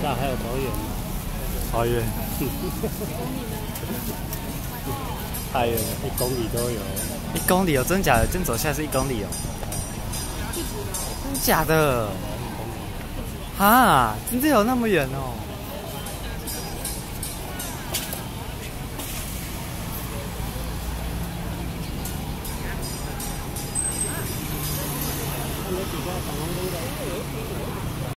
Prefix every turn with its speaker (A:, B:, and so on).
A: 大还有多远呢？
B: 好远，太远了
A: 1公里都有。
B: 1公里哦，真假的？真走下来是1公里哦？真假的？哈，真的有那么远哦？
A: 有几家挡风灯的。